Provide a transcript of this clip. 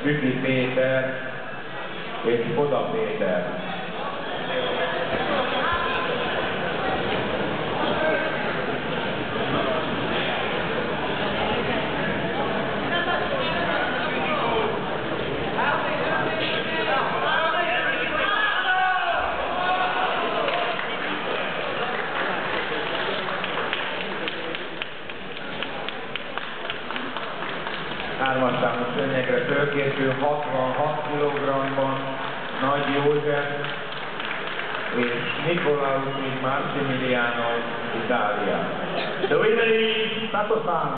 Műki Péter és Oda Péter. Hármas számú szőnyegre fölkészül 66 kg-ban Nagy József és Nicolaus Massimiliano Italia. The winner is Sato-san.